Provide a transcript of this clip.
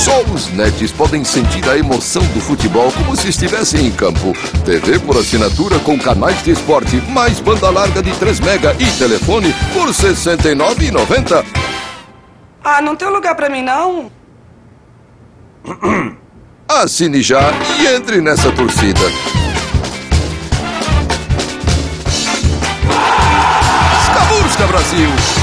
Só os nerds podem sentir a emoção do futebol como se estivessem em campo. TV por assinatura com canais de esporte, mais banda larga de 3 mega e telefone por R$ 69,90. Ah, não tem lugar pra mim, não? Assine já e entre nessa torcida. Skaburska, Brasil!